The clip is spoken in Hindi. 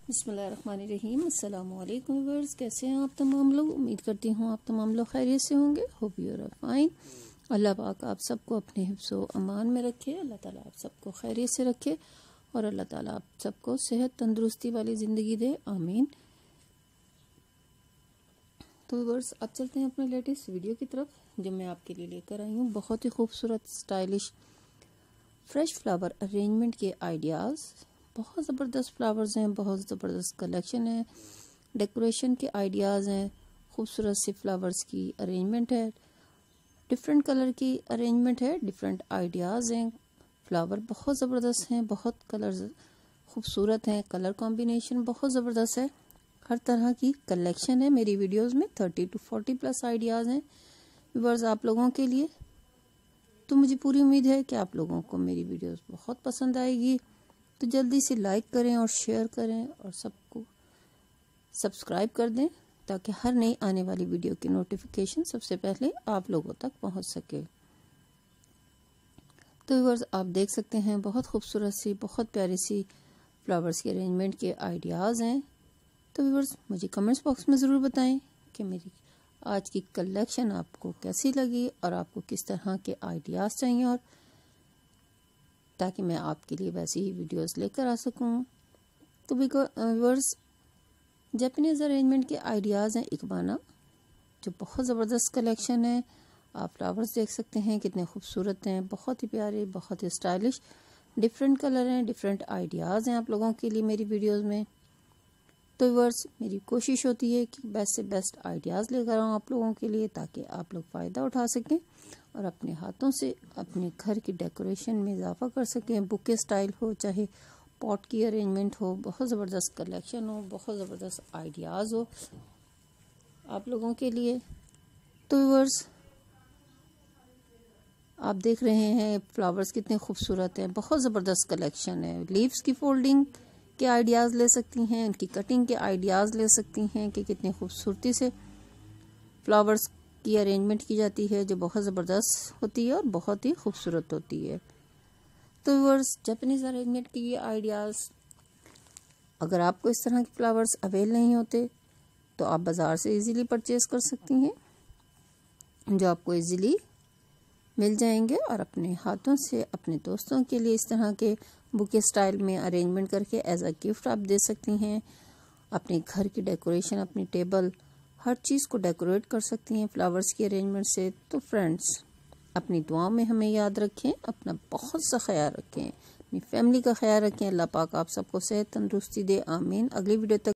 बिस्मिल्लाहिर्रहमानिर्रहीम। अस्सलाम वालेकुम व्यूअर्स, कैसे हैं आप तमाम लोग। उम्मीद करती हूँ आप तमाम लोग खैरियत से होंगे। Hope you are fine. अल्लाह पाक आप सबको अपने हिफ्ज़ व अमान में रखे। अल्लाह ताला आप सबको खैरियत से रखे और अल्लाह ताला आप सबको सेहत तंदुरुस्ती वाली ज़िंदगी दे, आमीन। तो व्यूअर्स, अब चलते हैं अपने लेटेस्ट वीडियो की तरफ, जो मैं आपके लिए लेकर आई हूँ। बहुत ही खूबसूरत स्टाइलिश फ्रेश फ्लावर अरेंजमेंट के आइडियाज़। बहुत ज़बरदस्त फ्लावर्स हैं, बहुत ज़बरदस्त कलेक्शन है, डेकोरेशन के आइडियाज़ हैं, खूबसूरत सी फ्लावर्स की अरेंजमेंट है, डिफरेंट कलर की अरेंजमेंट है, डिफरेंट आइडियाज़ हैं। फ्लावर बहुत ज़बरदस्त हैं, बहुत कलर खूबसूरत हैं, कलर कॉम्बिनेशन बहुत ज़बरदस्त है। हर तरह की कलेक्शन है मेरी वीडियोस में। 30 to 40 प्लस आइडियाज़ हैं व्यूअर्स आप लोगों के लिए। तो मुझे पूरी उम्मीद है कि आप लोगों को मेरी वीडियोस बहुत पसंद आएगी। तो जल्दी से लाइक करें और शेयर करें और सबको सब्सक्राइब कर दें, ताकि हर नई आने वाली वीडियो की नोटिफिकेशन सबसे पहले आप लोगों तक पहुंच सके। तो व्यूअर्स, आप देख सकते हैं बहुत खूबसूरत सी, बहुत प्यारी सी फ्लावर्स के अरेंजमेंट के आइडियाज़ हैं। तो व्यूअर्स, मुझे कमेंट्स बॉक्स में ज़रूर बताएं कि मेरी आज की कलेक्शन आपको कैसी लगी और आपको किस तरह के आइडियाज़ चाहिए, और ताकि मैं आपके लिए वैसी ही वीडियोस लेकर आ सकूं। तो व्यूअर्स, जापानीज़ अरेंजमेंट के आइडियाज़ हैं इकबाना, जो बहुत ज़बरदस्त कलेक्शन है। आप फ्लावर्स देख सकते हैं कितने खूबसूरत हैं, बहुत ही प्यारे, बहुत ही स्टाइलिश, डिफरेंट कलर हैं, डिफरेंट आइडियाज़ हैं आप लोगों के लिए मेरी वीडियोज़ में। तो व्यूअर्स, मेरी कोशिश होती है कि बेस्ट से बेस्ट आइडियाज़ लेकर आऊँ आप लोगों के लिए, ताकि आप लोग फ़ायदा उठा सकें और अपने हाथों से अपने घर की डेकोरेशन में इजाफा कर सकें। बुके स्टाइल हो, चाहे पॉट की अरेंजमेंट हो, बहुत ज़बरदस्त कलेक्शन हो, बहुत ज़बरदस्त आइडियाज़ हो आप लोगों के लिए। तो व्यूअर्स, आप देख रहे हैं फ्लावर्स कितने खूबसूरत हैं, बहुत ज़बरदस्त कलेक्शन है। लीव्स की फोल्डिंग के आइडियाज़ ले सकती हैं, उनकी कटिंग के आइडियाज़ ले सकती हैं कि कितनी खूबसूरती से फ्लावर्स की अरेंजमेंट की जाती है, जो बहुत ज़बरदस्त होती है और बहुत ही खूबसूरत होती है। तो व्यूअर्स, जापानीज़ अरेंजमेंट के ये आइडियाज़, अगर आपको इस तरह के फ्लावर्स अवेल नहीं होते तो आप बाज़ार से इजीली परचेज़ कर सकती हैं, जो आपको इजीली मिल जाएंगे, और अपने हाथों से अपने दोस्तों के लिए इस तरह के बुके स्टाइल में अरेंजमेंट करके एज अ गिफ्ट आप दे सकती हैं। अपने घर की डेकोरेशन, अपनी टेबल, हर चीज़ को डेकोरेट कर सकती हैं फ्लावर्स की अरेंजमेंट से। तो फ्रेंड्स, अपनी दुआओं में हमें याद रखें, अपना बहुत सा ख्याल रखें, अपनी फैमिली का ख्याल रखें। अल्लाह पाक आप सबको सेहत तंदुरुस्ती दे, आमीन। अगली वीडियो तक